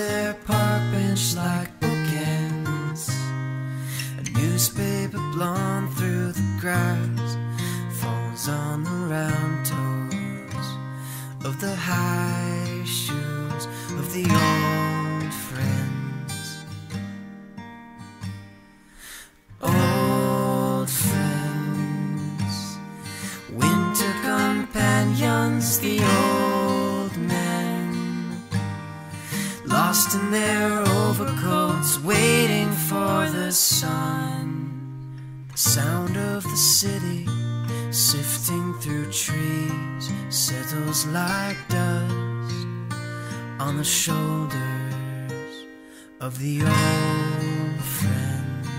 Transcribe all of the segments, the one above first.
their park bench like bookends. A newspaper blown through the grass falls on the round toes of the high shoes of the old friends. Old friends, winter companions, the old men, lost in their overcoats, waiting for the sun. The sound of the city sifting through trees settles like dust on the shoulders of the old friends.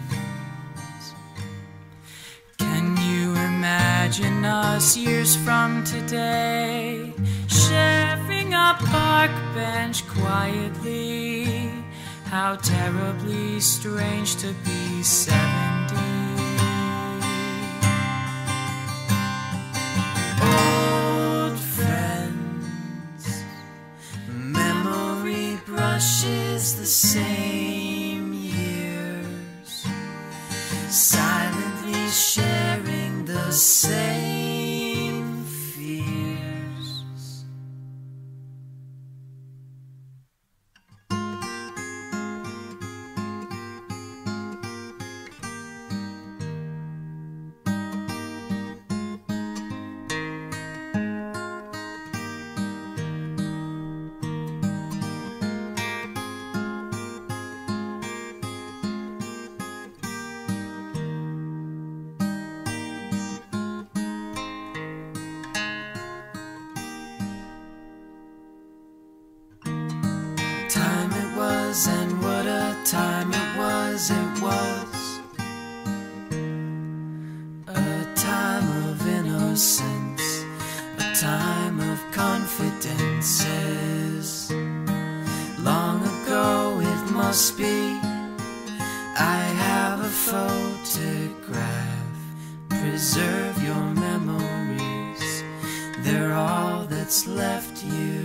Can you imagine us years from today, sharing a park bench quietly? How terribly strange to be 70. Old friends, memory brushes the same years, silently sharing the same fears. Time it was, and what a time it was. It was a time of innocence, a time of confidences. Long ago it must be, I have a photograph. Preserve your memories, they're all that's left you.